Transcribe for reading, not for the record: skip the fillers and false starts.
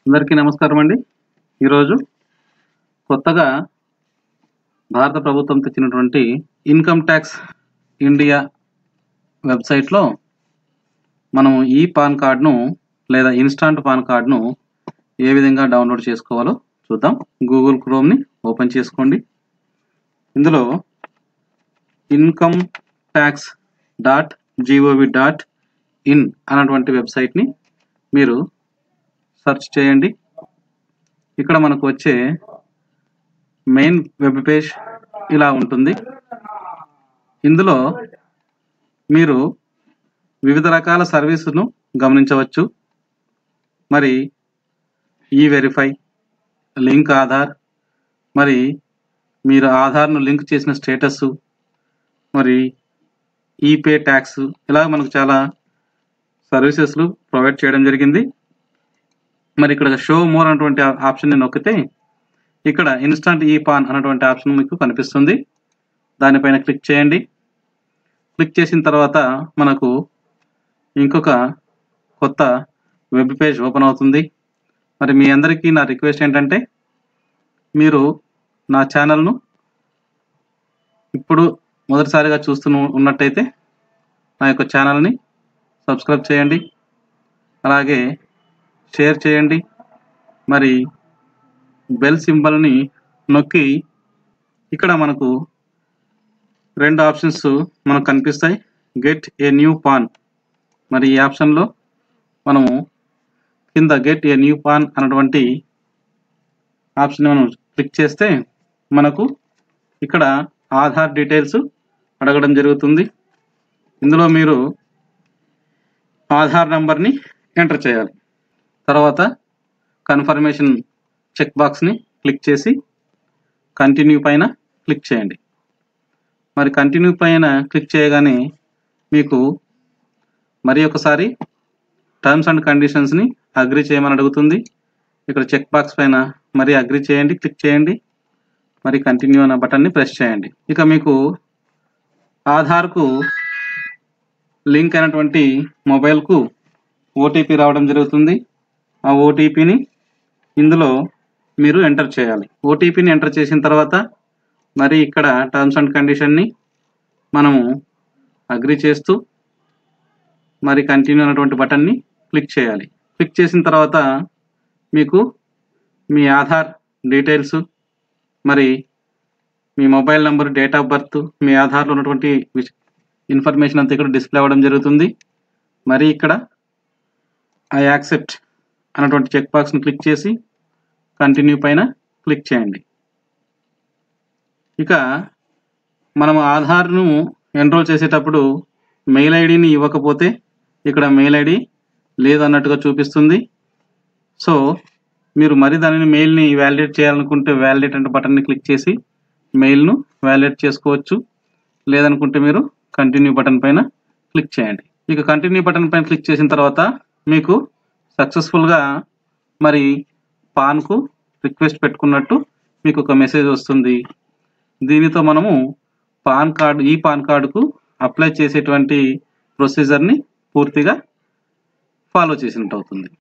అందరికీ నమస్కారం అండి. ఈరోజు కొత్తగా భారత ప్రభుత్వం తెచ్చినటువంటి ఇన్కమ్ ట్యాక్స్ ఇండియా వెబ్సైట్లో మనం ఈ పాన్ కార్డ్ను లేదా ఇన్స్టాంట్ పాన్ కార్డ్ను ఏ విధంగా డౌన్లోడ్ చేసుకోవాలో చూద్దాం. గూగుల్ క్రోమ్ని ఓపెన్ చేసుకోండి. ఇందులో ఇన్కమ్ ట్యాక్స్ .gov.in అన్నటువంటి వెబ్సైట్ని మీరు సెర్చ్ చేయండి. ఇక్కడ మనకు వచ్చే మెయిన్ వెబ్ పేజ్ ఇలా ఉంటుంది. ఇందులో మీరు వివిధ రకాల సర్వీసును గమనించవచ్చు. మరి ఈ వెరిఫై, లింక్ ఆధార్, మరి మీరు ఆధార్ను లింక్ చేసిన స్టేటస్, మరి ఈపే ట్యాక్స్, ఇలా మనకు చాలా సర్వీసెస్లు ప్రొవైడ్ చేయడం జరిగింది. మరి ఇక్కడ షో మోర్ అన్నటువంటి ఆప్షన్ని నొక్కితే ఇక్కడ ఇన్స్టాంట్ ఈ పాన్ అన్నటువంటి ఆప్షన్ మీకు కనిపిస్తుంది. దానిపైన క్లిక్ చేయండి. క్లిక్ చేసిన తర్వాత మనకు ఇంకొక కొత్త వెబ్ పేజ్ ఓపెన్ అవుతుంది. మరి మీ అందరికీ నా రిక్వెస్ట్ ఏంటంటే మీరు నా ఛానల్ను ఇప్పుడు మొదటిసారిగా ఉన్నట్టయితే నా యొక్క ఛానల్ని సబ్స్క్రైబ్ చేయండి, అలాగే షేర్ చేయండి, మరి బెల్ సింబల్ని నొక్కి ఇక్కడ మనకు రెండు ఆప్షన్స్ మనకు కనిపిస్తాయి. గెట్ ఏ న్యూ పాన్, మరి ఈ ఆప్షన్లో మనము కింద గెట్ ఏ న్యూ పాన్ అన్నటువంటి ఆప్షన్ మనం క్లిక్ చేస్తే మనకు ఇక్కడ ఆధార్ డీటెయిల్స్ అడగడం జరుగుతుంది. ఇందులో మీరు ఆధార్ నంబర్ని ఎంటర్ చేయాలి. తర్వాత కన్ఫర్మేషన్ చెక్ బాక్స్ని క్లిక్ చేసి కంటిన్యూ పైన క్లిక్ చేయండి. మరి కంటిన్యూ పైన క్లిక్ చేయగానే మీకు మరి ఒకసారి టర్మ్స్ అండ్ కండిషన్స్ని అగ్రీ చేయమని అడుగుతుంది. ఇక్కడ చెక్ బాక్స్ పైన మరి అగ్రీ చేయండి, క్లిక్ చేయండి, మరి కంటిన్యూ అన్న బటన్ని ప్రెస్ చేయండి. ఇక మీకు ఆధార్కు లింక్ అయినటువంటి మొబైల్కు ఓటీపీ రావడం జరుగుతుంది. ఆ ఓటీపీని ఇందులో మీరు ఎంటర్ చేయాలి. ఓటీపీని ఎంటర్ చేసిన తర్వాత మరి ఇక్కడ టర్మ్స్ అండ్ కండిషన్ని మనము అగ్రీ చేస్తూ మరి కంటిన్యూ అన్నటువంటి బటన్ని క్లిక్ చేయాలి. క్లిక్ చేసిన తర్వాత మీకు మీ ఆధార్ డీటెయిల్స్, మరి మీ mobile number, date of birth, మీ ఆధార్లో ఉన్నటువంటి ఇన్ఫర్మేషన్ అంతా ఇక్కడ డిస్ప్లే అవ్వడం జరుగుతుంది. మరి ఇక్కడ ఐ యాక్సెప్ట్ అన్నటువంటి చెక్ బాక్స్ని క్లిక్ చేసి కంటిన్యూ పైన క్లిక్ చేయండి. ఇక మనము ఆధార్ను ఎన్రోల్ చేసేటప్పుడు మెయిల్ ఐడిని ఇవ్వకపోతే ఇక్కడ మెయిల్ ఐడి లేదన్నట్టుగా చూపిస్తుంది. సో మీరు మరి దానిని మెయిల్ని వ్యాలిడేట్ చేయాలనుకుంటే వ్యాలిడేట్ అనే బటన్ని క్లిక్ చేసి మెయిల్ను వ్యాలిడేట్ చేసుకోవచ్చు. లేదనుకుంటే మీరు కంటిన్యూ బటన్ పైన క్లిక్ చేయండి. ఇక కంటిన్యూ బటన్ పైన క్లిక్ చేసిన తర్వాత మీకు సక్సెస్ఫుల్గా మరి పాన్కు రిక్వెస్ట్ పెట్టుకున్నట్టు మీకు ఒక మెసేజ్ వస్తుంది. దీనితో మనము ఈ పాన్ కార్డుకు అప్లై చేసేటువంటి ప్రొసీజర్ని పూర్తిగా ఫాలో చేసినట్టు అవుతుంది.